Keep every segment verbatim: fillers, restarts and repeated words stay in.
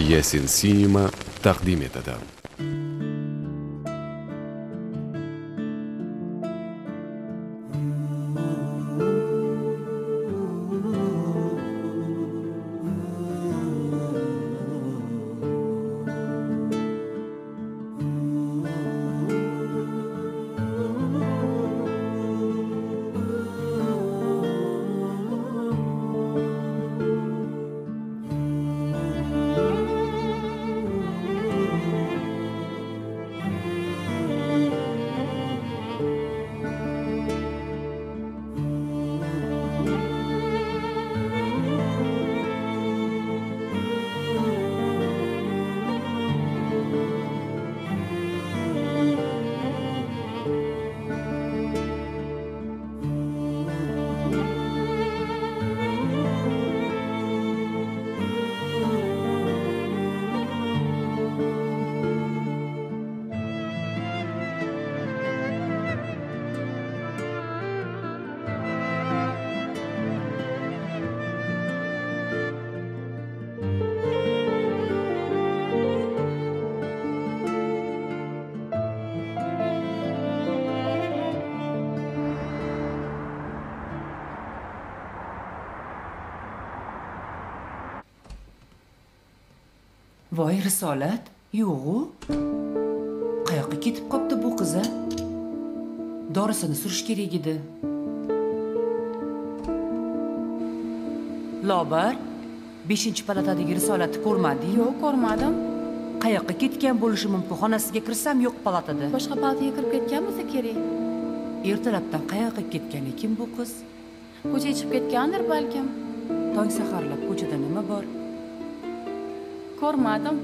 Yasin Cinema taqdim etadi. Voy Risolat, yo'q-u. Qayoqqa ketib qopti bu qiz-a? Dorisini surish kerak edi. Lobar, beshinchi palatadagi Risolatni ko'rmading? Yo'q, ko'rmadim. Qayoqqa ketgan bo'lishi mumkin? Xonasiga kirsam yo'q palatada. Boshqa palataga kirib ketgan bo'lsa kerak. Ertalabdan qayoqqa ketgan ekan bu qiz? Ko'chaga chiqib ketgandir balkim. Tong saharlab ko'chada nima bor? Ko'rmadim.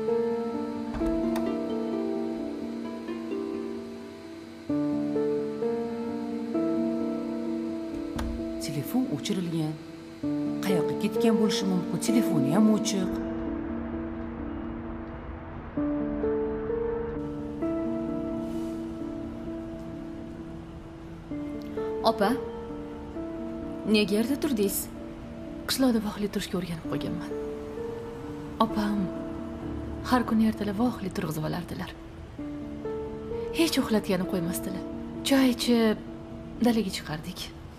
Telefon o'chirilgan. Qayoqqa ketgan bo'lishi mumkin? Telefoni ham o'chiq. Opa, nega yerda turdingiz? Qishloqda voqli turishga o'rganib qo'yganman. Opam har kuni ertalab voqli turg'izib olardilar. Hech uxlatganib qo'ymasdilar. Choy ichib dalaga chiqardik.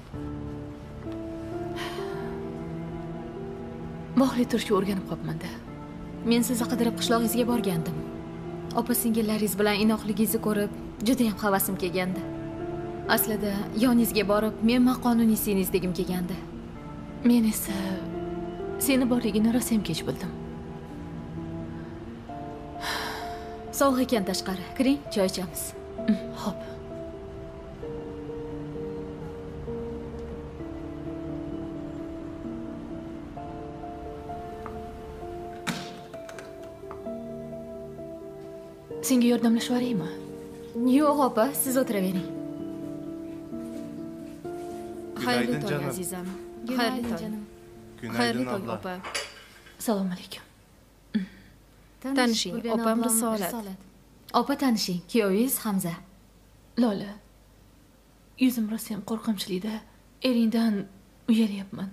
Voqli turishga o'rganib qopman-da. Men sizni qidirib qishlog'ingizga borgandim. Opa singillaringiz bilan inoqligingizni ko'rib, juda ham havasim kelgandi. Aslida yoningizga borib, men maqonuniy seniz degim kelgandi. Men esa seni borligini rosa ham kech bildim. Sovuq ekan tashqari. Kiring, choy ichamiz. Xo'p. Senga yordamlashib yuboraymi? Yo'q, opa, siz o'tiravering. Xayrli tong azizam. Xayrli tong. Xayrli tong opa. Assalomu alaykum. Tanishing, opam Risolat. Opa tanishing, kuyovingiz Hamza. Lola. Yuzim rosa ham qo'rqinchli-da. Eringdan uyalyapman.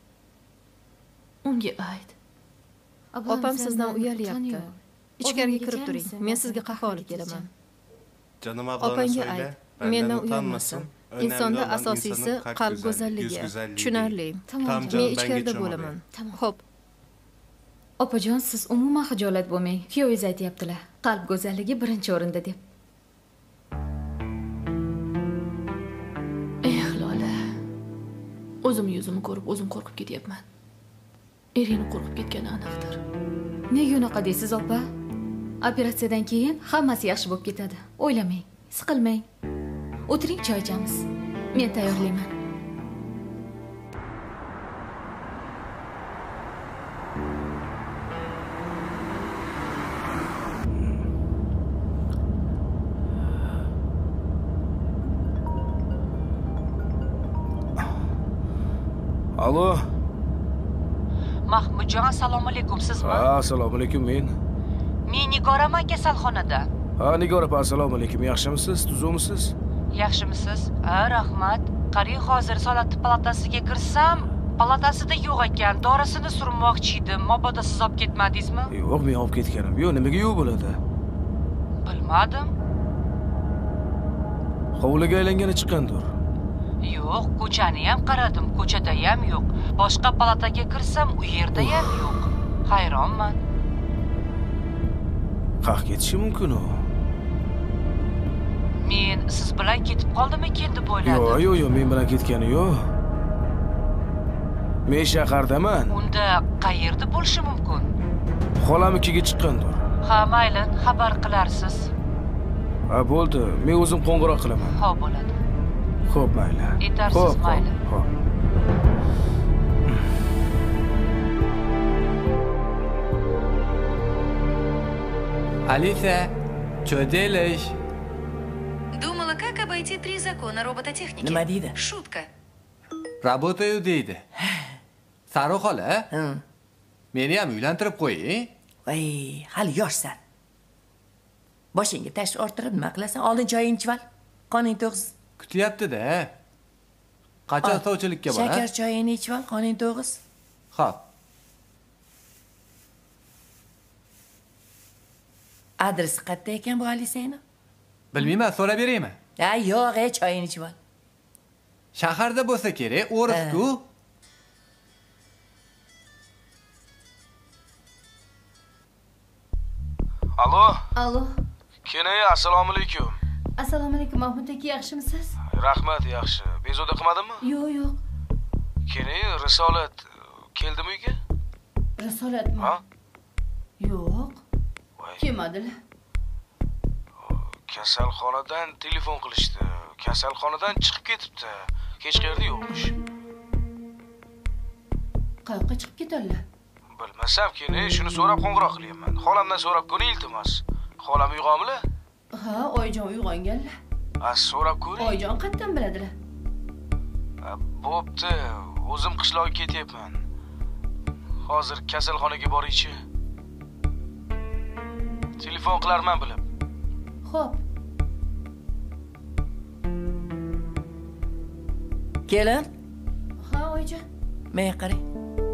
Unga ayt. Opam sizdan uyalyapti. Ichkariga kirib turing. Men sizga qahva olib kelaman. Jonim ablani söyle. Mendan uyalmasin. Insonda asosiysi qalb go'zalligi. Tushunarli. Men ichkarida bo'laman. Xo'p. Opajon, siz umuman xijolat bo'lmang. Kuyovingiz aytayaptilar. Qalb go'zalligi birinchi o'rinda deb. Eh, Lola. O'zim yuzimni ko'rib, o'zim qo'rqib ketyapman. Eringni qo'rqib ketgani aniqdir. Nega unaqa deysiz, opa? Operatsiyadan keyin hammasi yaxshi bo'lib ketadi. O'ylamang, siqilmang. O'tiring, choy ichamiz. Men tayyorlayman. Alo. Mahmudjon, assalomu alaykum, sizmi? Ha, assalomu alaykum, men. Men Nigoraman kasalxonada. Ha, Nigora opa, assalomu alaykum. Yaxshimisiz? Tuzukmisiz? Yaxshimisiz? Ha, rahmat. Qarang, hozir Risolat palatasiga kirsam, palatasida yo'q ekan. Dorisini surmoqchi edim. Mabodo siz olib ketmadingizmi? Yo'q, men olib ketganim. Yo'q, nimaga yo'q bo'ladi? Bilmadim. Hovliga aylangani chiqqandir. Yo'q, ko'chani ham qaradim, ko'chada ham yo'q. Boshqa palataga kirsam, u yerda ham yo'q. Hayronman. Qaq ketishi mumkin u. Men siz bilan ketib qoldimikin deb o'yladim. Yo'q, yo'q, yo'q, men bilan ketgani yo'q. Men shahardaman. Unda qayerda bo'lishi mumkin? Xolamnikiga chiqqandir. Ha, mayli, xabar qilarsiz. Ha, bo'ldi. Men o'zim qo'ng'iroq qilaman. Xo'p, bo'ladi. Xo'p, mayli. Yetarsiz, mayli. Xo'p. Алиса, что делаешь? Думала, как обойти три закона робототехники. Nima deydi? Шутка. Работаю deydi. Sari xola, meni ham uylantirib qo'ying. Voy, hali yoshsan. Boshingga tash orttirib nima qilasan? Oldin choyingni ichib ol. Qoning to'g'z. Kutyapti-da. Qachon sovchilikka bor? Shakar choyingni ichib ol, qoning to'g'z. Xo'p. Adresi qayerda ekan bu Alisani? Bilmayman, so'rab beraymi? Ha, yo'q, ey, choyingni ichib ol. Shaharda bo'lsa kerak, o'rif-ku. Alo? Alo. Kenay, assalomu alaykum. Assalomu alaykum, Mahmud aka, yaxshimisiz? Rahmat, yaxshi. Bezovta qilmadimmi? Yo'q, yo'q. Kenay, Risolat keldimi uyga? Risolatmi? Ha? Yo'q. Kelmadilar. Kasalxonadan telefon qilishdi. Kasalxonadan chiqib ketibdi. Hech qayerda yo'qmish. Qayoqqa chiqib ketadilar? Bilmasam, Kenay, shuni so'rab qo'ng'iroq qilyapman. Xolamdan so'rab ko'ring, iltimos. Xolam uyg'onmi? Ha, oyijon uyg'onganlar. Ha, so'rab ko'ring. Oyijon qayerdan biladilar? Bo'pti, o'zim qishloqqa ketyapman. Hozir kasalxonaga boraychi. Telefon qilarman bilib. Xo'p. Kelin. Ha, oyijon. Men qarang.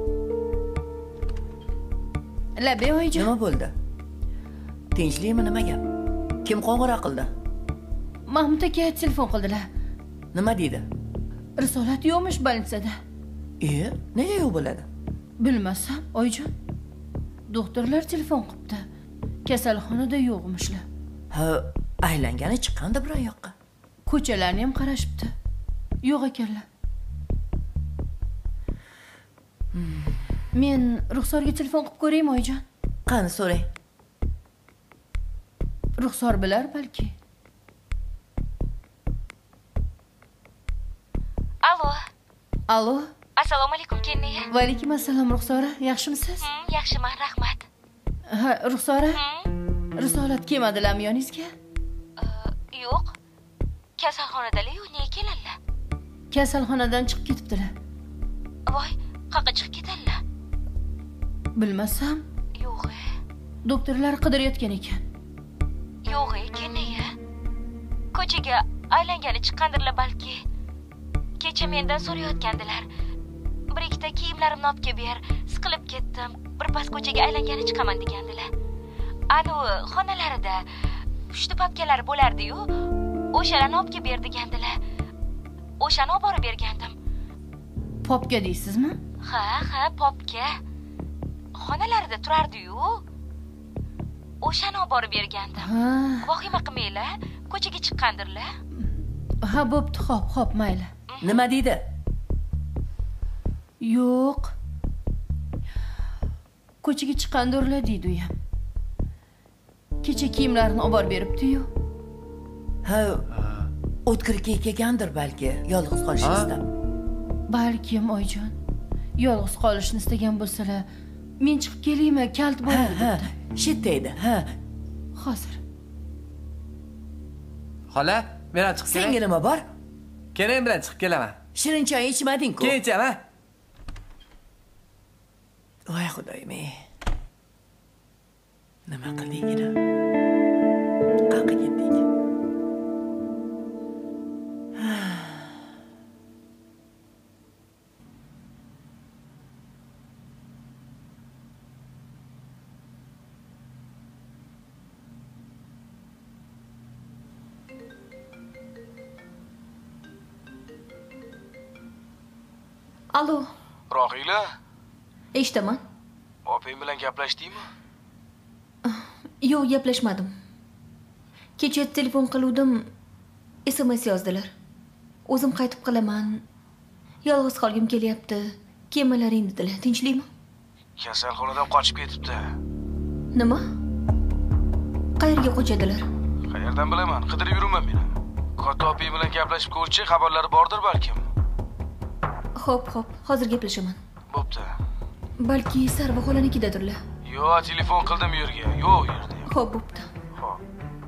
Labe oyijon. Nima bo'ldi? Tinchlikmi, nima gap? Kim qo'ng'iroq qildi? Mahmud aka telefon qildilar. Nima deydi? Risolat yo'qmish больницada. E, nega yo'q bo'ladi? Bilmasam, oyijon. Doktorlar telefon qilibdi. Kasalxonada yo'qmishlar. Ha, aylangani chiqqanda biron yoqqa. Ko'chalarni ham qarashibdi. Yo'q ekanlar. Hmm. Men Ruxsorga telefon qilib ko'raymi, oyijon? Qani so'rang. Ruxsor bilar balki. Alo. Alo. Assalomu alaykum, Kenniya. Va alaykum assalom, Ruxsora. Yaxshimisiz? Yaxshiman, rahmat. Ha, Ruxsora. Risolat kelmadilarmi yoningizga? Yo'q. Kasalxonadalar-yu, nega keladilar? Kasalxonadan chiqib ketibdilar. Voy, qayerga chiqib ketadilar? Bilmasam. Yo'q. Doktorlar qidirayotgan ekan. Yo'q, Kenniya. Ko'chaga aylangani chiqqandirlar balki. Kecha mendan so'rayotgandilar. Bir ikkita kiyimlarimni olib kelib ber, siqilib ketdim. Birpas ko'chaga aylangani chiqaman degandilar. Anu xonalarida pushti papkalar bo'lardi-yu, o'shalarni olib kelib ber degandilar. O'shani olib borib bergandim. Popka deysizmi? Ha, ha, popka. Xonalarida turardi-yu. O'shani olib borib bergandim. Ha. Vahima qilmanglar, ko'chaga chiqqandirlar. Ha, bo'pti, xo'p, xo'p, mayli. Nima deydi? Yo'q. Ko'chaga chiqqandirlar deydi u ham. Kecha kiyimlarini olib borib beribdi-yu. Ha, o'tkirga kelgandir balki, yolg'iz qolishni istab. Balkim oyijon. Yolg'iz qolishni istagan bo'lsalar, men chiqib kelaymi, kalt bo'ladi debdi. Shit deydi. Ha. Hozir. Xola, men ham chiqib kelay. Senga nima bor? Keling bilan chiqib kelaman. Shirin choy ichmading-ku. Keyin ichaman. Voy xudoyim-ey. Nima qilding-ina? Qayerga ketding? Alo. Rohila? Eshitaman. Opang bilan gaplashdingmi? Yo'q, gaplashmadim. Kecha telefon qiluvdim, S M S yozdilar. O'zim qaytib qilaman. Yolg'iz qolgim kelyapti. Kelmalaring dedilar. Tinchlikmi? Kasalxonadan qochib ketibdi. Nima? Qayerga qochadilar? Qayerdan bilaman? Qidirib yuribman men. Katta opang bilan gaplashib ko'rchi, xabarlari bordir balkim. Xo'p, xo'p, hozir gaplashaman. Bo'pti. Balki Sarva xolanikidadirlar. Yo'q, telefon qildim yerga. Yo'q, yerda. Xo'p, bo'pti. Xo'p.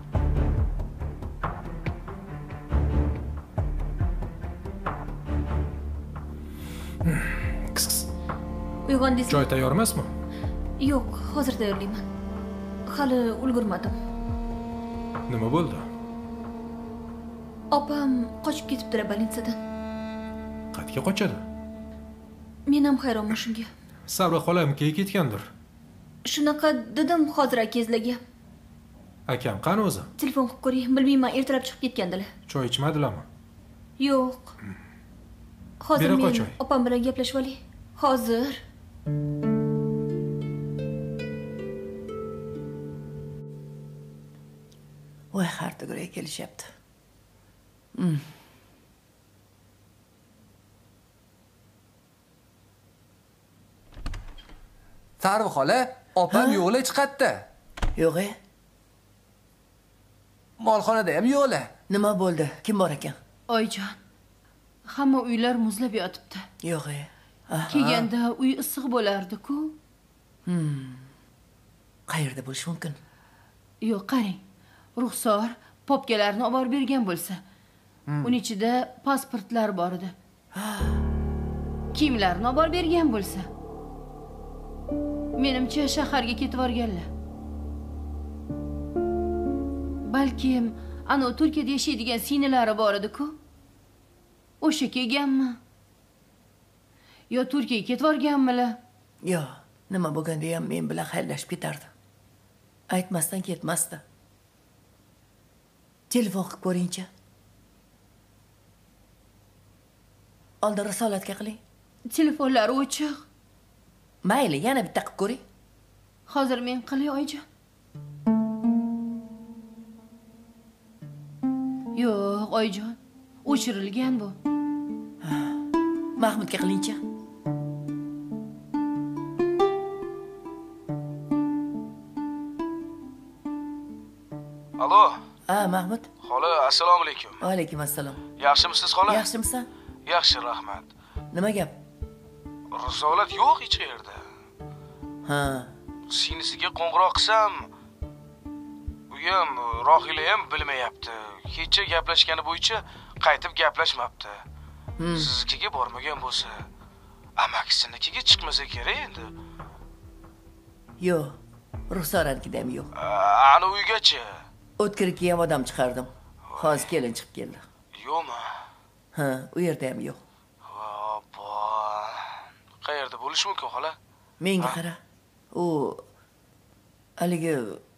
Qis qis. Uyg'ondingizmi? Joy tayyor emasmi? Yo'q, hozir tayyorlayman. Hali ulgurmadim. Nima bo'ldi? Opam qochib ketibdilar больницаdan. Qayerga qochadi? Men ham hayronman shunga. Sarva xolamnikiga ketgandir. Shunaqa dedim hozir akangizlarga. Akam qani o'zi? Telefon qilib ko'ring, bilmayman, ertalab chiqib ketgandilar. Choy ichmadilarmi? Yo'q. Hozir Bera men qochoy. opam bilan gaplashib olay. Hozir. Voy, har tugurga kelishyapti. Sarva xola, opam yo'qlar chiqatdi. Yo'q-e. Molxonada ham yo'qlar. Nima bo'ldi? Kim bor ekan? Oyjon, hamma uylar muzlab yotibdi. Yo'q-e. Kelganda uy issiq bo'lardi-ku. Qayerda bo'lishi mumkin? Yo'q, qarang. Ruxsor popkalarni olib borib bergan bo'lsa. Uning ichida pasportlar bor edi. Kiyimlarni olib borib bergan bo'lsa. Menimcha shaharga ketib borganlar. Balkim ana Turkiyada yashaydigan singlari bor edi-ku. O'sha kelganmi? Yo Turkiyaga ketib borganmilar? Yo'q, nima bo'lganda ham men bilan xayrlashib ketardi. Aytmasdan ketmasdi. Telefon qilib ko'ringchi. Oldin risolatga qiling. Telefonlari o'chiq. Mayli, yana bitta qilib ko'ring. Hozir men qilay, oyijon. Yo'q, oyijon. O'chirilgan bu. Mahmudga qilingchi. Alo. Ha, Mahmud. Xola, assalomu alaykum. Va alaykum assalom. Yaxshimisiz, xola? Yaxshimisan? Yaxshi, rahmat. Nima gap? Risolat yo'q hech yerda. Ha. Sinisiga qo'ng'iroq qilsam, u ham Rohila ham bilmayapti. Kecha gaplashgani bo'yicha qaytib gaplashmabdi. Siznikiga bormagan bo'lsa, amakisinikiga chiqmasa kerak endi. Yo'q, Ruxsoratnikida ham yo'q. Ana uygacha. O'tkirga ham odam chiqardim. Hozir kelin chiqib keldi. Yo'qmi? Ha, u yerda ham yo'q. Hoppa. Qayerda bo'lish mumkin, xola? Menga qara. U haligi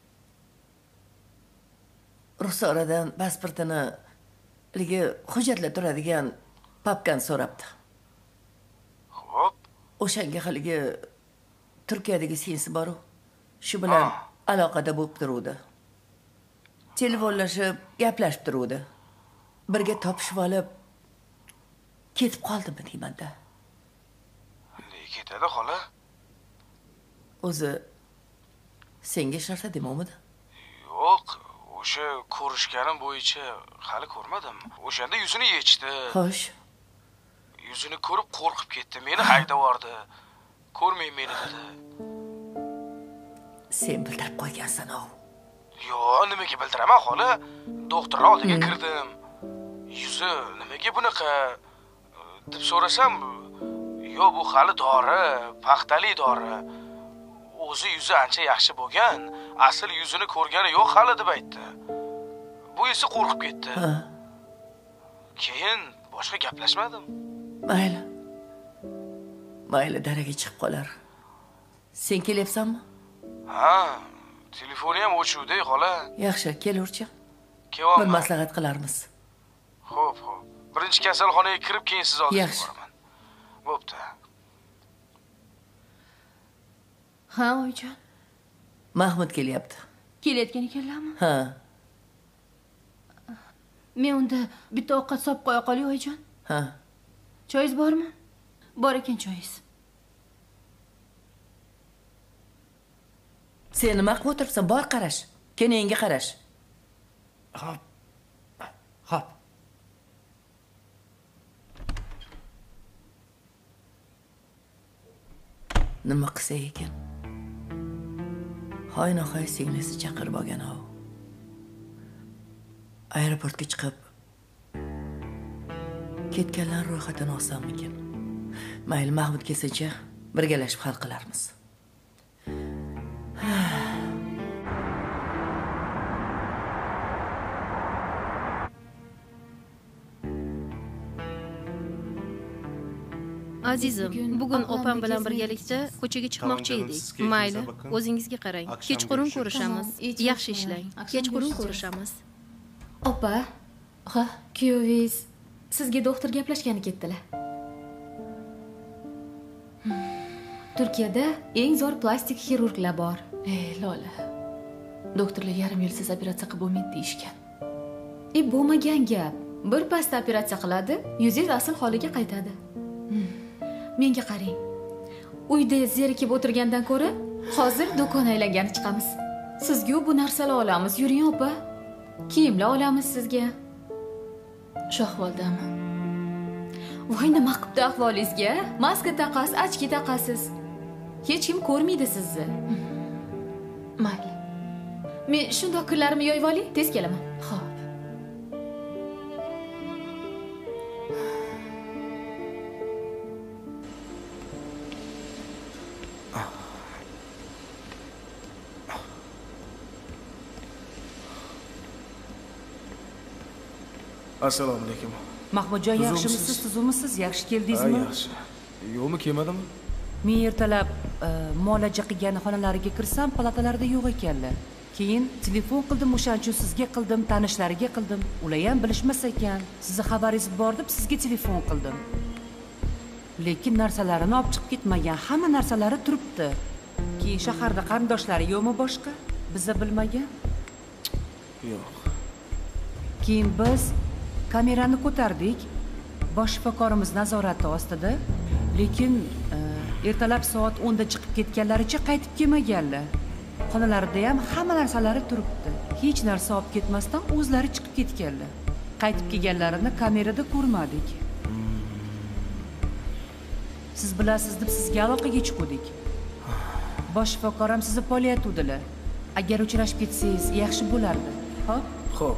Ruxsoradan pasportini, haligi hujjatlar turadigan papkani so'rabdi. Xo'p. O'shanga haligi Turkiyadagi sinsi bor-ku. Shu bilan aloqada bo'lib turuvdi. Telefonlashib, gaplashib turuvdi. Birga topishib olib ketib qoldimi deyman-da. Nega ketadi, xola? O'zi senga hech narsa demovmidi? Yo'q, o'sha ko'rishganim bo'yicha hali ko'rmadim. O'shanda yuzini yechdi. Xo'sh. Yuzini ko'rib qo'rqib ketdi. Meni haydab yubordi. Ko'rmay meni dedi. Sen bildirib qo'ygansan-ku. Yo'q, nimaga bildiraman, xola? Doktor oldiga kirdim. Yuzi nimaga bunaqa deb so'rasam, "Yo'q, bu hali dori, paxtali dori. O'zi yuzi ancha yaxshi bo'lgan, asl yuzini ko'rgani yo'q hali" deb aytdi. Bu esa qo'rqib ketdi. Keyin boshqa gaplashmadim. Mayli. Mayli, daraga chiqib qolar. Sen kelyapsanmi? Ha, telefoni ham o'chuvdi, xola. Yaxshi, kelurchi. Kevaman. Bir maslahat qilarmiz. Xo'p, xo'p. Birinchi kasalxonaga kirib, keyin siz oldiga boraman. bo'pti. Ha, oyijon. Mahmud kelyapti. Kelayotgan ekanlarmi? Ha. Men unda bitta ovqat solib qo'ya qolay, oyijon. Ha. Choyingiz bormi? Bor ekan choyingiz. Sen nima qilib o'tiribsan? Bor qarash. Kenayinga qarash. Hop. Hop. Nima qilsa ekan? Hoynahoy singlisi chaqirib olgan u. Aeroportga chiqib ketganlar ro'yxatini olsammikin? Mayli, Mahmud kelsacha birgalashib hal qilarmiz. Azizim, bugun opam bilan birgalikda ko'chaga chiqmoqchi edik. Mayli, o'zingizga qarang. Kechqurun ko'rishamiz. Yaxshi ishlang. Kechqurun ko'rishamiz. Opa, ha, kuyovingiz sizga doktor gaplashgani ketdilar. Turkiyada eng zo'r plastik xirurglar bor. Ey, Lola. Doktorlar yarim yilsiz operatsiya qilib bo'lmaydi deyishgan. E, bo'lmagan gap. Bir pasda operatsiya qiladi, yuzingiz asl holiga qaytadi. Menga qarang. Uyda zerikib o'tirgandan ko'ra, hozir do'kon aylangani chiqamiz. Sizga bu narsalar olamiz, yuring opa. Kiyimlar olamiz sizga. Shu ahvoldami? Voy, nima qilibdi ahvolingizga? Maska taqasiz, ochki taqasiz. Hech kim ko'rmaydi sizni. Mayli. Men shundoq kunlarimni yoyib olay, tez kelaman. Xo'p. Assalomu alaykum. Mahmudjon, yaxshimisiz, tuzumisiz? Yaxshi keldingizmi? Ha, yaxshi. Yo'qmi, kelmadimmi? Men ertalab muolaja qilgan xonalariga kirsam, palatalarda yo'q ekanlar. Keyin telefon qildim, o'shaning uchun sizga qildim, tanishlariga qildim. Ular ham bilishmas ekan. Sizni xabaringiz bor deb sizga telefon qildim. Lekin narsalarini olib chiqib ketmagan, hamma narsalari turibdi. Keyin shaharda qarindoshlari yo'qmi boshqa? Biza bilmagan? Yo'q. Keyin biz kamerani ko'tardik. Bosh shifokorimiz nazorati ostida. Lekin ertalab soat o'nda chiqib ketganlaricha qaytib kelmaganlar. Xonalarida ham hamma narsalari turibdi. Hech narsa olib ketmasdan o'zlari chiqib ketganlar. Qaytib kelganlarini kamerada ko'rmadik. Siz bilasiz deb sizga aloqaga chiqdik. Bosh shifokor ham sizni polyatuvdilar. Agar uchrashib ketsangiz yaxshi bo'lardi. Xo'p? Xo'p.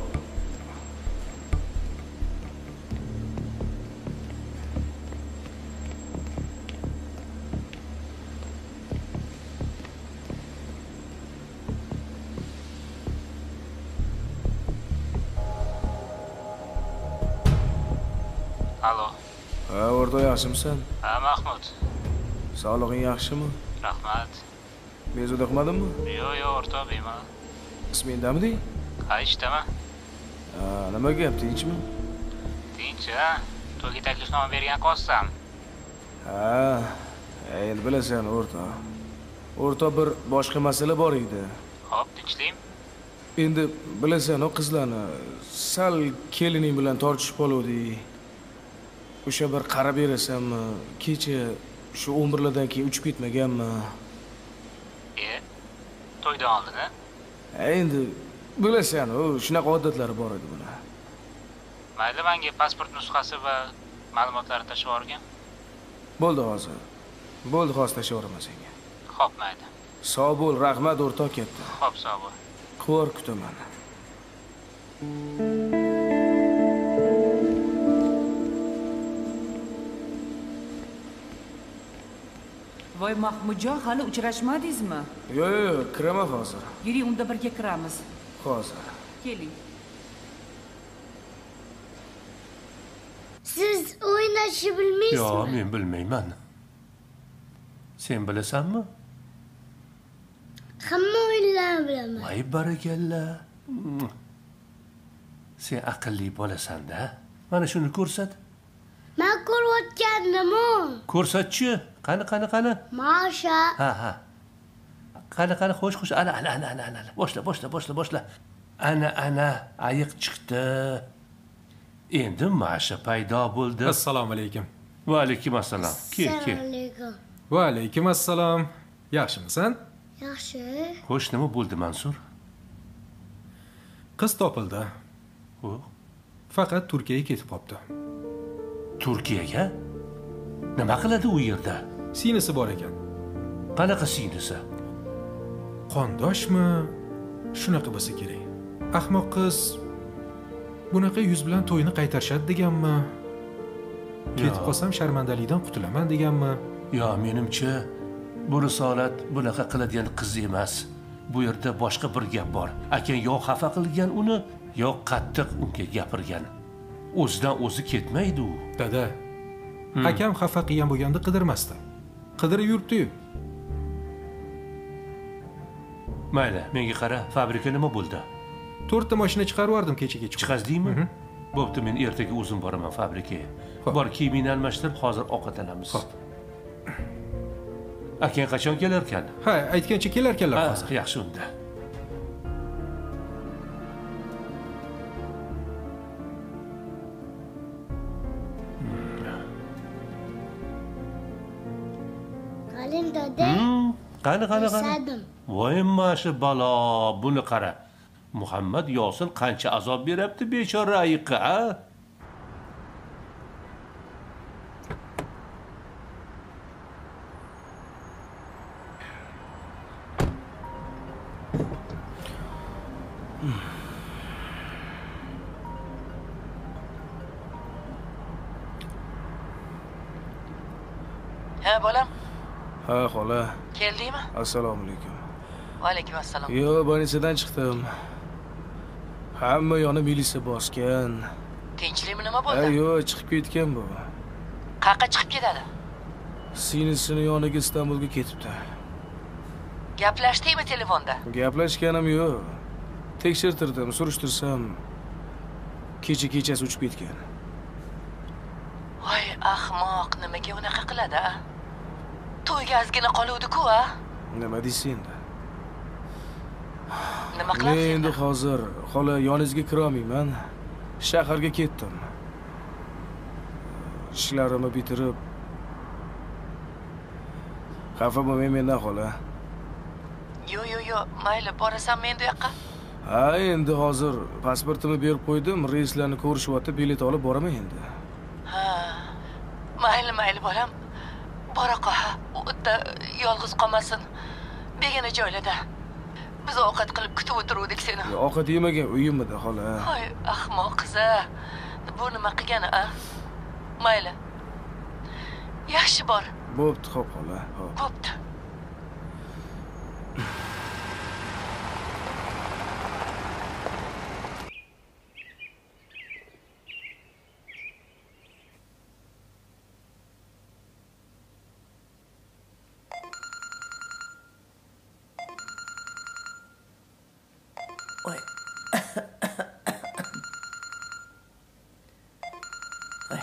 Alo. Ha, o'rta yaxshimisan? Ha, Mahmud. Sog'lig'ing yaxshimi? Rahmat. Bezovta qilmadingmi? Yo'q, yo'q, o'rta bemalol. Ismingdamiding? Ha, ishdaman. Ha, nima gap, tinchmi? Tinch, ha? To'yga taklifnoma bergan qolsam. Ha, endi bilasan, o'rta. O'rta bir boshqa masala bor edi. Xo'p, tinchlik. Endi bilasan, o qizlarni sal kelining bilan tortishib qoluvdik. O'sha bir qarab berasanmi? Kecha shu o'n birlardan keyin uchib ketmaganmi? E, to'ydan oldin, ha? Endi bilasan, o shunaqa odatlari bor edi bular. Mayli, menga pasport nusxasi va ma'lumotlarni tashlab yuborgan. Bo'ldi hozir. Bo'ldi, hozir tashlab yuboraman senga. Xo'p, mayli. Sog' bo'l, rahmat o'rtoq katta. Xo'p, sog' bo'l. Quvor kutaman. Voy Mahmudjon, hali uchrashmadingizmi? Yo'q, yo'q, kiraman hozir. Yuring, unda birga kiramiz. Hozir. Keling. Siz o'ynashni bilmaysizmi? Yo'q, men bilmayman. Sen bilasanmi? Hamma o'yinlarni bilaman. Voy, barakalla. Sen aqlli bo'lasan-da. Mana shuni ko'rsat. Men ko'rayotgandim-ku. Ko'rsatchi. Qani, qani, qani? Masha. Ha, ha. Qani, qani, xo'sh, xo'sh. Ana, ana, ana, ana, ana. Boshla, boshla, boshla, boshla. Ana, ana, ayiq chiqdi. Endi Masha paydo bo'ldi. Assalomu alaykum. Va alaykum assalom. Kel, kel. Assalomu Va alaykum assalom. Yaxshimisan? Yaxshi. Xo'sh, nima bo'ldi, Mansur? Qiz topildi. Xo'p. Faqat Turkiyaga ketib qopti. Turkiyaga? Nima qiladi u yerda? Sinisi bor ekan. Qanaqa sinisi? Qondoshmi? Shunaqa bo'lsa kerak. Ahmoq qiz bunaqa yuz bilan to'yni qaytarishadi deganmi? Ketib qolsam sharmandalikdan qutulaman deganmi? Yo, menimcha bu risolat bunaqa qiladigan qiz emas. Bu yerda boshqa bir gap bor. Akang yo xafa qilgan uni, yo qattiq unga gapirgan. O'zidan o'zi ketmaydi u. Dada, hmm. akam xafa qilgan bo'lganda qidirmasdi. Qidirib yuribdi-yu. Mayli, menga qara, fabrika nima bo'ldi? to'rtta mashina chiqarib yubordim kecha-kecha. Chiqazdingmi? Bo'pti, men ertaga o'zim boraman fabrikaga. Bor, kiyimingni almashtirib, hozir ovqatlanamiz. Xo'p. Akang qachon kelar ekan? Ha, aytgancha kelar ekanlar hozir. Yaxshi unda. Qalin dada. Qani, qani, qani. Voy mashi balo, buni qara. Muhammad Yosin qancha azob beryapti bechora ayiqqa, a? Ha, bolam. Ha, xola. Keldingmi? Assalomu alaykum. Va alaykum assalom. Yo, больницаdan chiqdim. Hamma yoni militsiya bosgan. Tinchlikmi, nima bo'ldi? Ha, yo, chiqib ketgan bu. Qayerga chiqib ketadi? Sinisini yoniga Istanbulga ketibdi. Gaplashdingmi telefonda? Gaplashganim yo'q. Tekshirtirdim, surishtirsam kecha kechasi uchib ketgan. Voy, ahmoq, nimaga unaqa qiladi, a? To'yga ozgina qoluvdi-ku, a? Nima deysiz endi? Nima qilasiz? Men endi hozir xola yoningizga kira olmayman. Shaharga ketdim. Ishlarimni bitirib xafa bo'lmang mendan xola. Yo, yo, yo, mayli, borasan men bu yoqqa. Ha, endi hozir pasportimni berib qo'ydim, reyslarni ko'rishyapti, bilet olib boraman endi. Ha. Mayli, mayli bolam. Bora qol. U yerda yolg'iz qolmasin. Begona joylarda. Biz ovqat qilib kutib o'tiruvdik seni. Ovqat yemagan uyimda xola. Voy, ahmoq qiz-a. Bu nima qilgani, a? Mayli. Yaxshi bor. Bo'pti, xo'p xola. Xo'p. Bo'pti. Oy. Oy.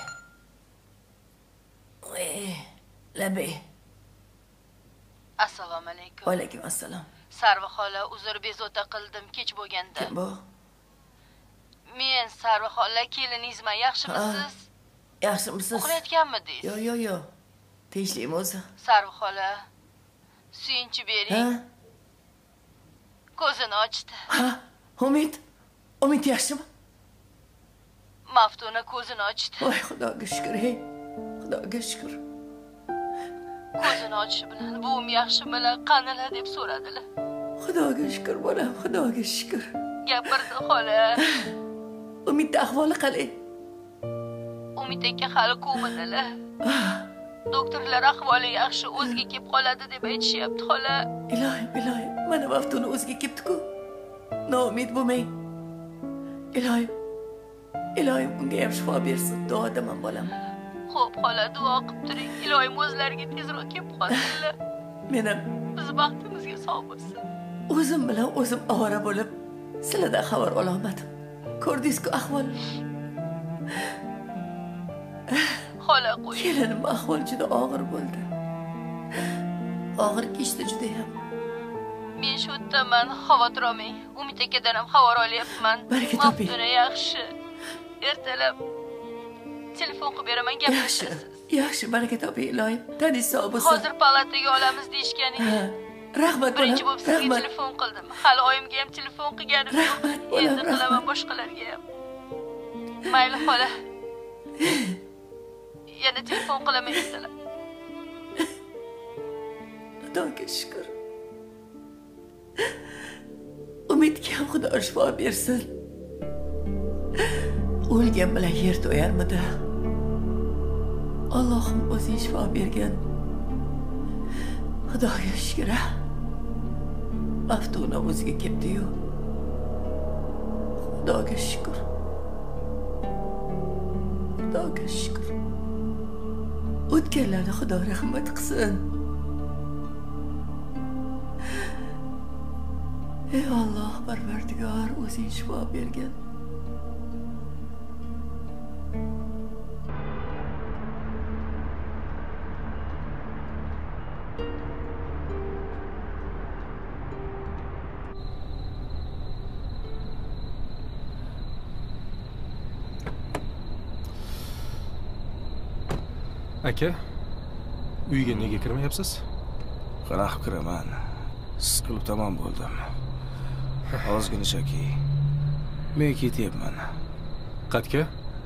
Oy. Labi. Assalomu alaykum. Va alaykum assalom. Sarva xola, uzr bezovta qildim kech bo'lganda. Kim bu? Men Sarva xola, keliningiz-mi? Yaxshimisiz? Yaxshimisiz? Uxlayotganmidingiz? Yo, yo, yo. Tinchlikmi o'zi? Sarva xola, suyunchi bering. Ha? Ko'zini ochdi. Ha? Umid? Umid yaxshimi? Maftuna ko'zini ochdi. Voy, Xudoga shukr, hey. Xudoga shukr. Ko'zini ochishi bilan buvim yaxshimilar, qanilar deb so'radilar. Xudoga shukr bolam, Xudoga shukr. Gapirdi xola. Umidning ahvoli qalay? Umid aka hali komadalar. Doktorlar ahvoli yaxshi, o'ziga kelib qoladi deb aytishyapti xola. Iloyim, iloyim, mana Maftuna o'ziga kelibdi-ku. Noumid bo'lmang. Iloyim. Iloyim unga ham shifo bersin. Duodaman bolam. Xo'p, xola, duo qilib turing. Iloyim o'zlariga tezroq kelib qolsinlar. Men ham biz baxtimizga sog' bo'lsin. O'zim bilan o'zim ovora bo'lib, sizlardan xabar ololmadim. Ko'rdingiz-ku ahvol. xola qo'y. Kelinim ahvol juda og'ir bo'ldi. Og'ir kechdi juda ham. Men shu yerdaman, xavotir olmang. Umid akadan ham xabar olyapman. Baraka toping. Maqtuna yaxshi. Ertalab telefon qilib beraman, gaplashasiz. Yaxshi, baraka toping iloyim. Tanish sog' bo'lsin. Hozir palataga olamiz deyishganingiz. Rahmat bolam. Birinchi bo'lib sizga telefon qildim. Hali oyimga ham telefon qilganim yo'q. Endi qilaman boshqalarga ham. Mayli xola. Yana telefon qilaman ertalab. Xudoga shukr. Umidga ham Xudo shifo bersin. O'lgan bilan yer to'yarmidi? Allohim o'zi shifo bergan. Xudoga shukr. Maftuna o'ziga keldi-yu. Xudoga shukr. Xudoga shukr. O'tganlarga Xudo rahmat qilsin. Ey Alloh, Parvardigor, o'zing shifo bergin. Aka, uyga nega kirmayapsiz? Qanaqa kiraman? Siqilib tamom bo'ldim. Ozgina chaki. Men ketyapman. Qatga?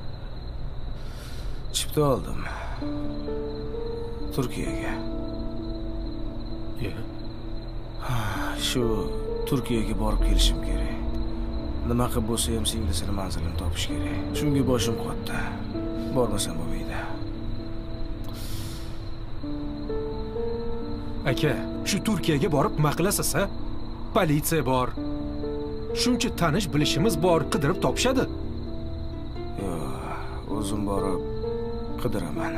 Chipta oldim. Turkiyaga. Ye. Shu Turkiyaga borib kelishim kerak. Nima qilib bo'lsa ham singlisini manzilini topish kerak. Shunga boshim qotdi. Bormasam bo'lmaydi. Aka, shu Turkiyaga borib nima qilasiz, ha? Politsiya bor. Shuncha tanish bilishimiz bor, qidirib topishadi. Yo'q, o'zim borib qidiraman.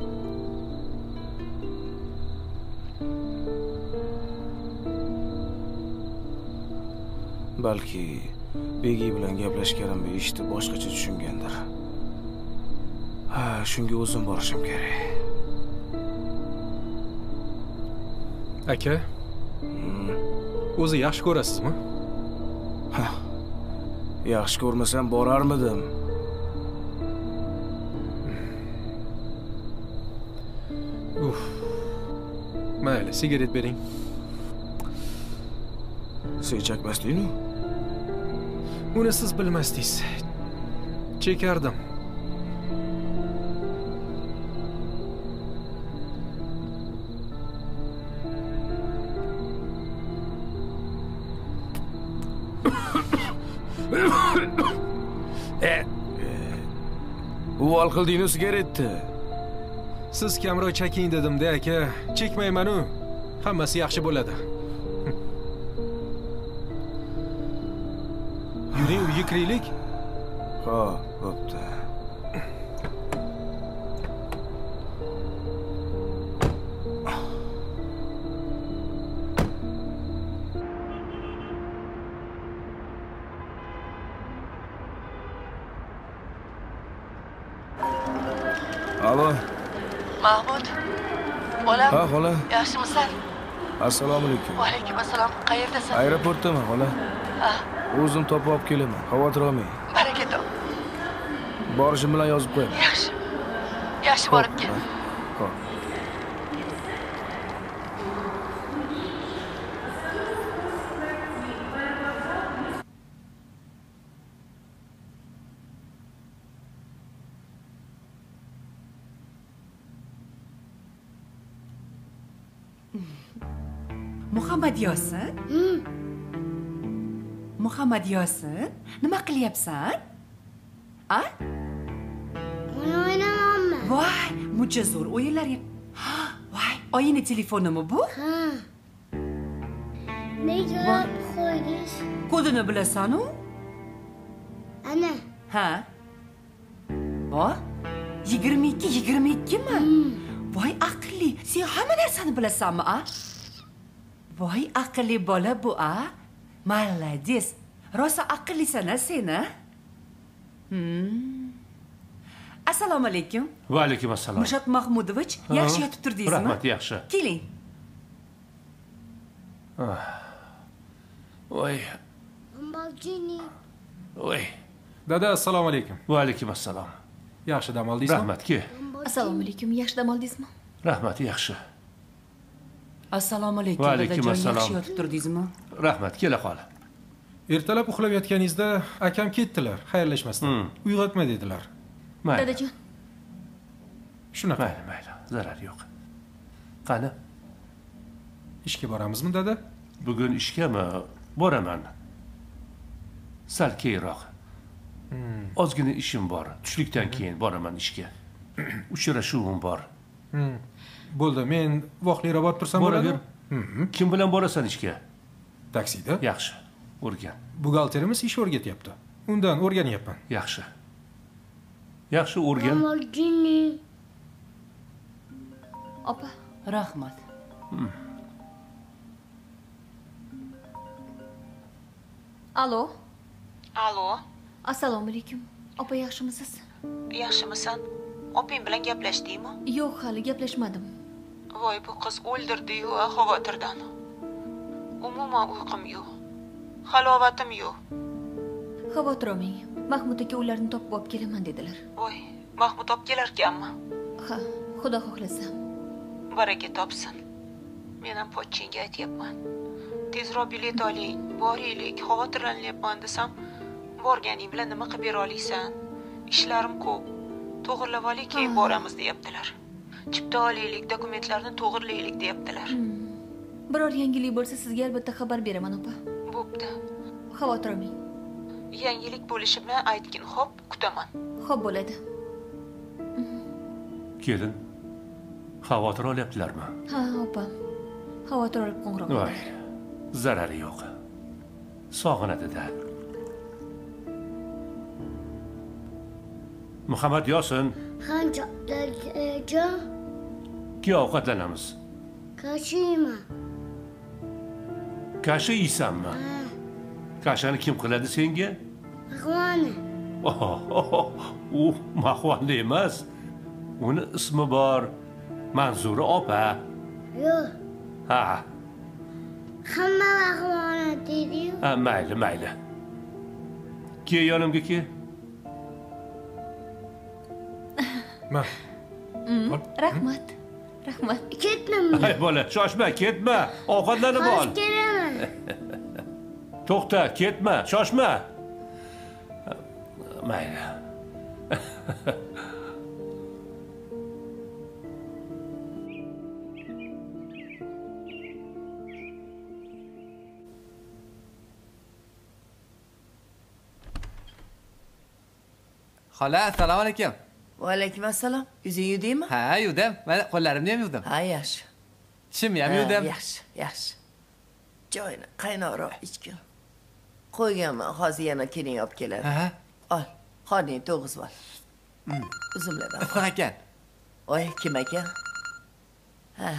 Balki Begi bilan gaplashganimni eshitib boshqacha tushungandir. Ha, shunga o'zim borishim kerak. Aka, o'zi yaxshi ko'rasizmi? Ha. Yaxshi ko'rmasam borarmidim. Uf. Mayli, sigaret bering. Sen chakmasdingmi? Uni siz bilmasdingiz. Chekardim. Uvol qildingmi sigaretni? Siz kamroq cheking dedim-da, aka. Chekmayman-u. Hammasi yaxshi bo'ladi. Yuring, uyga kiraylik. Ha, bo'pti. Alo. Mahmud. Bolam. Ha, xola. Yaxshimisan? Assalomu alaykum. Va alaykum assalom. Qayerdasan? Aeroportdaman, xola. Ha. O'zim topib olib kelaman. Xavotir olmang. Baraka top. Borishim bilan yozib qo'yaman. Yaxshi. Yaxshi borib kel. Xo'p. Muhammad Yosin? Muhammad Yosin, nima qilyapsan? A? Men o'ynamayman. Voy, muncha zo'r o'yinlar. Voy, oyini telefonimi bu? Ha. Nega qo'ydingiz? Kodini bilasan-u? Ana. Ha? Voy, yigirma ikki yigirma ikki mi? Voy, aqlli. Sen hamma narsani bilasanmi, a? Voy, aqlli bola bu, a? Malades. Rosa aqllisan-a sen, a? Hmm. A Assalomu alaykum. Va alaykum assalom. Mushot Mahmudovich, yaxshi yotib turdingizmi? Rahmat, yaxshi. Keling. Voy. Lamborghini. Voy. Dada, assalomu alaykum. Va alaykum assalom. Yaxshi dam oldingizmi? Rahmat, ke. Assalomu alaykum. Yaxshi dam oldingizmi? Rahmat, yaxshi. Assalomu alaykum. Va alaykum assalom. Yaxshi yotib turdingizmi? Rahmat, kela qol. Ertalab uxlab yotganingizda akam ketdilar, xayrlashmasdan. Uyg'otma dedilar. Mayli. Dadajon. Shunaqa. Mayli, mayli. Zarar yo'q. Qani? Ishga boramizmi, dada? Bugun ishgami? Boraman. Sal keyinroq. Ozgina ishim bor. Tushlikdan keyin boraman ishga. Uchrashuvim bor. Bo'ldi, men voqliroq borib tursam bo'ladimi? Kim bilan borasan ishga? Taksida. Yaxshi. O'rgan. Buxgalterimiz ish o'rgatyapti. Undan o'rganyapman. Yaxshi. Yaxshi o'rgan. Lamborghini. Opa. Rahmat. Alo. Alo. Assalomu alaykum. Opa, yaxshimisiz? Yaxshimisan? Oping bilan gaplashdingmi? Yo'q, hali gaplashmadim. Voy, bu qiz o'ldirdi-yu, xavotirdan. Umuman uyqum yo'q. Halovatim yo'q. Xavotir olmang. Mahmud aka ularni topib olib kelaman dedilar. Voy, Mahmud olib kelarkanmi? Ha, xudo xohlasa. Baraka topsin. Men ham pochchinga aytyapman. Tezroq bilet oling, boraylik, xavotirlanyapman desam, borganing bilan nima qilib bera oliysan? Ishlarim ko'p. To'g'irlab oling, keyin boramiz deyaptilar. Chipta olaylik, dokumentlarni to'g'irlaylik deyaptilar. Biror yangilik bo'lsa sizga albatta xabar beraman, opa. Bo'pti. Xavotir olmang. Yangilik bo'lishi bilan aytgin, xo'p, kutaman. Xo'p bo'ladi. Kelin. Xavotir olyaptilarmi? Ha, opa. Xavotir olib qo'ng'iroq qildi. Voy. Zarari yo'q. Sog'inadi-da. Muhammad Yosin. Qancha dadajon? Ke ovqatlanamiz. Kashima. Kasha yeysanmi? Kashani kim qiladi senga? Mahvoni. U Mahvoni emas. Uni ismi bor. Manzura opa. Yo'q. Ha. Hamma Mahvoni dedi-yu. Ha, mayli, mayli. Ke yonimga ke. Ma. Rahmat. Rahmat. Ketdimmi? Ay bola, shoshma, ketma. Ovqatlanib ol. Hozir kelaman. To'xta, ketma, shoshma. Mayli. Xola, assalomu alaykum. Va alaykum assalom. Yuzing yuvdingmi? Ha, yuvdim. Mana qo'llarimni ham yuvdim. Ha, yaxshi. Tishimni ham yuvdim. Yaxshi, yaxshi. Joyini qaynoqroq ichgin. Qo'yganman, hozir yana keling olib keladi. Ha. Ol, qorning to'g'izib ol. Uzumlardan. Qo'y ekan. Voy, kim ekan? Ha.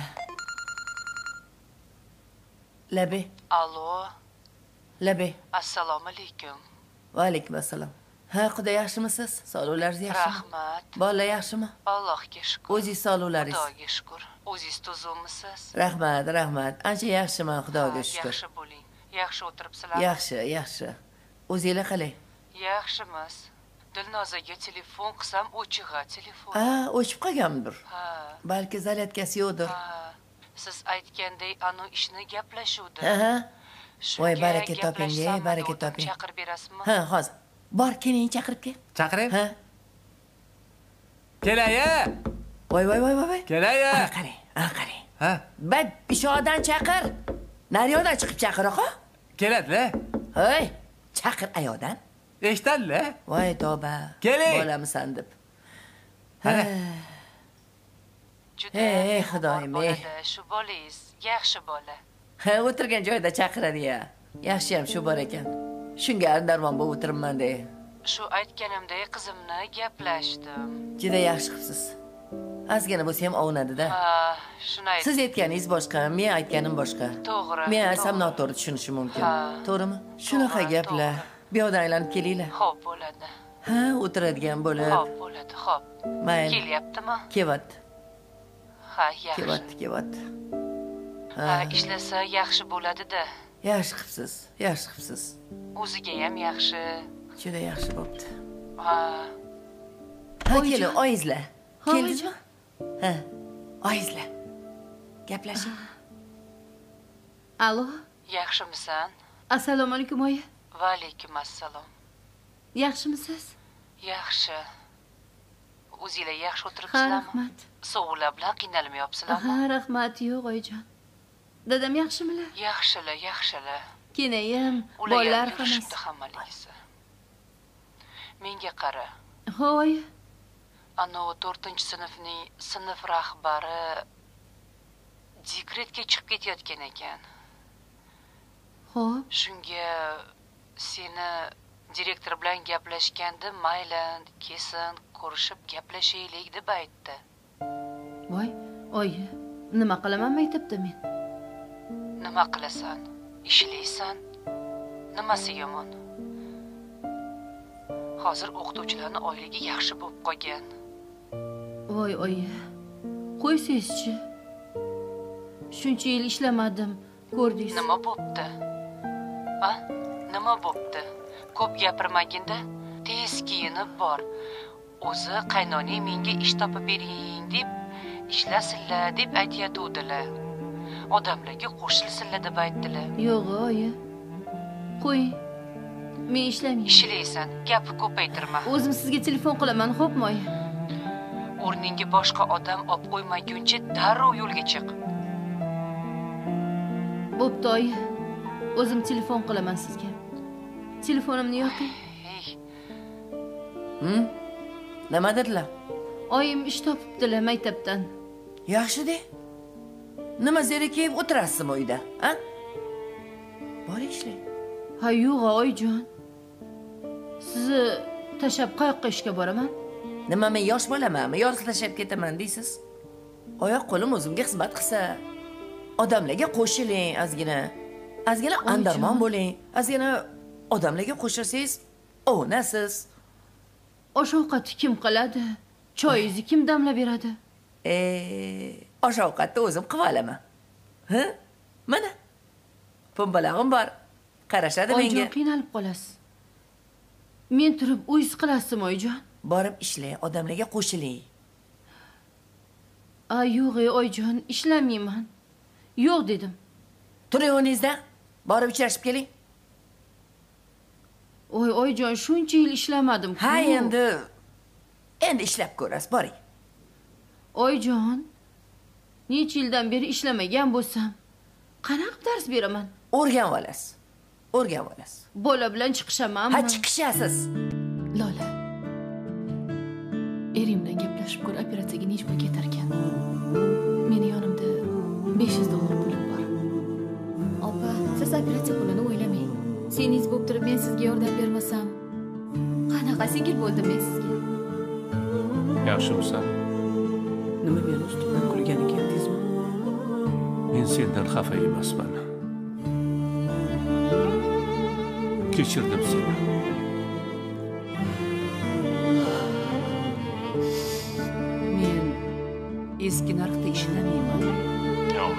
Labi. Alo. Labi. Assalomu alaykum. Va alaykum assalom. Ha, Xudo yaxshimisiz? Sog'liqlaringiz yaxshimi? Rahmat. Bolalar yaxshimi? Allohga shukr. O'zingiz sog'liqlaringiz? Xudoga shukr. O'zingiz tuzukmisiz? Rahmat, rahmat. Ancha yaxshiman, Xudoga shukr. Yaxshi bo'ling. Yaxshi o'tiribsizlar? Yaxshi, yaxshi. O'zingizlar qalay? Yaxshimiz. Dilnozaga telefon qilsam, o'chig'a telefon. Ha, o'chib qolgandir. Ha. Balki zaryadkasi yo'qdir. Ha. Siz aytgandek, anu ishni gaplashuvdi. Ha, ha. Voy, baraka toping, baraka toping. Chaqirib berasizmi? Ha, hozir. Bor, keling, chaqirib kel. Chaqiring? Ha. Kelay-ya. Voy, voy, voy, voy. Kelay-ya. Ha, qarang, ha, qarang. Ha. Bad, bishodan chaqir. Naryodan chiqib chaqir, oqa. Keladi-la. Hoy, chaqir ayodan. Eshitadi-la. Voy, tavba. Keling. Bolamisan deb. Ha. Ey, xudoyim, ey. Shu bolangiz yaxshi bola. Ha, o'tirgan joyda chaqiradi-ya. Yaxshi ham shu bor ekan. Shunga ardarmon bo'lib o'tiribman-da. Shu aytganimdek qizimni gaplashdim. Juda yaxshi qilibsiz. Ozgina bo'lsa ham ovunadi-da. Ha, shuni ayt. Siz aytganingiz boshqa, men aytganim boshqa. To'g'ri. Men aytsam noto'g'ri tushunishi mumkin. To'g'rimi? Shunaqa gaplar. Bu yoqdan aylanib kelinglar. Xo'p, bo'ladi. Ha, o'tiradigan bo'lib. Xo'p, bo'ladi, xo'p. Mayli. Kelyaptimi? Kelyapti. Ha, yaxshi. Kelyapti, kelyapti. Ha, ishlasa yaxshi bo'ladi-da. Yaxshi qilibsiz, yaxshi qilibsiz. O'ziga ham yaxshi. Juda yaxshi bo'pti. Ha. Ha, keling, oyizlar. Keldingmi? Ha. Oyizlar. Gaplashing. Alo. Yaxshimisan? Assalomu alaykum, oyi. Va alaykum assalom. Yaxshimisiz? Yaxshi. O'zinglar yaxshi Ha, o'tiribsizlarmi? rahmat. Sovuqlar bilan qiynalmayapsizlarmi? Ha, rahmat, yo'q, oyijon. Dadam yaxshimilar? Yaxshilar, yaxshilar. Kenayam, Ular bolalar ham yurishibdi hammaligisi. Menga qara. Ho'y. Anavi to'rtinchi sinfning sinf rahbari dekretga chiqib ketayotgan ekan. Xo'p. Shunga seni direktor bilan gaplashganda mayli, kesin ko'rishib gaplashaylik deb aytdi. Voy, oyi, nima qilaman maktabda men? Nima qilasan? Ishlaysan? Nimasi yomon? Hozir o'qituvchilarning oyligi yaxshi bo'lib qolgan. Voy, oyi. Qo'ysiz-chi. Shuncha yil ishlamadim, ko'rdingiz. Nima bo'pti? Ha? Nima bo'pti? Ko'p gapirmaginda, tez kiyinib bor. O'zi qaynoning menga ish topib bering deb, ishlasinlar deb aytayotgandilar. Odamlarga qo'shilsinlar deb aytdilar. Yo'q, oyi. Qo'y. Men ishlamayman. Ishlaysan, gapni ko'paytirma. O'zim sizga telefon qilaman, xo'pmi, oyi? O'rningga boshqa odam olib qo'ymaguncha darrov yo'lga chiq. Bo'pti, oyi. O'zim telefon qilaman sizga. Telefonimni yoqing. Hm? Nima dedilar? Oyim ish topibdilar maktabdan. Yaxshi-de. Nima zerikib o'tirasizmi uyda, ha? Bor ishlang. Ha, yo'q, oyijon. Sizni tashab qayoqqa ishga boraman? Nima, men yosh bolamanmi? Yorug' tashab ketaman deysiz? Oyoq qo'lim o'zimga xizmat qilsa, odamlarga qo'shiling, ozgina. Ozgina andarmon bo'ling. Ozgina odamlarga qo'shilsangiz, o'nasiz. Osh-ovqatni kim qiladi? Choyingizni kim damlab beradi? E, osh-ovqatni o'zim qilib olaman. Ha? Mana. Pombalag'im bor. Qarashadi menga. Oyijon, qiynalib qolasiz. Men turib uysiz qilasizmi, oyijon? Borib ishlang, odamlarga qo'shiling. A, yo'q, oyijon, ishlamayman. Yo'q dedim. Turing o'rningizda, borib uchrashib keling. Oy, oyijon, shuncha yil ishlamadim. Ha, endi endi ishlab ko'rasiz, boring. Oyijon, necha yildan beri ishlamagan bo'lsam, qanaqa dars beraman? O'rganib olasiz. O'rganib olasiz. Bola bilan chiqishamanmi? Ha, chiqishasiz. Lola. Erim bilan gaplashib ko'r, operatsiyaga nech pul ketar ekan? Meni yonimda besh yuz dollar pulim bor. Opa, siz operatsiya pulini o'ylamang. Seningiz bo'lib turib men sizga yordam bermasam, qanaqa singil bo'ldim men sizga? Yaxshimisan? Nima meni ustimdan kulgani keldingizmi? Men sendan xafa emasman. Kechirdim seni. Men eski narxda ishlamayman. Yo'q.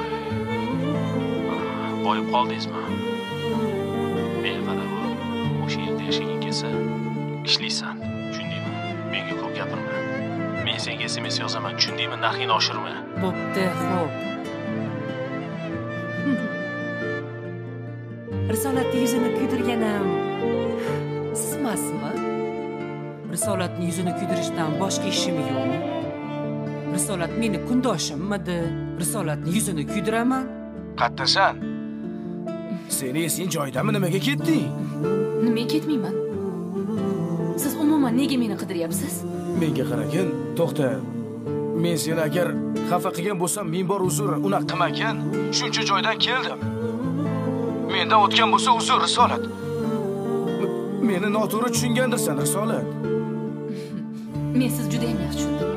Boyib qoldingizmi? Men qarab, o'sha yerda yashagan kelsa, ishlaysan, tushundingmi? Menga ko'p gapirma. Men senga S M S yozaman, tushundingmi? Narxingni oshirma. Bo'pti, xo'p. Risolatning yuzini kuydirganim sizmasmi? Risolatning yuzini kuydirishdan boshqa ishim yo'qmi? Risolat meni kundoshimmidi? Risolatning yuzini kuydiraman. Qattasan? Seni esing joyidami, nimaga ketding? Nimaga ketmayman? Siz umuman nega meni qidiryapsiz? Menga qaragin, to'xta. Men seni agar xafa qilgan bo'lsam, ming bor uzr. Unaqa qilmagan. Shuncha joydan keldim. Mendan o'tgan bo'lsa uzr, Risolat. Meni noto'g'ri tushungandirsan, Risolat. Men siz juda ham yaxshi tushundim.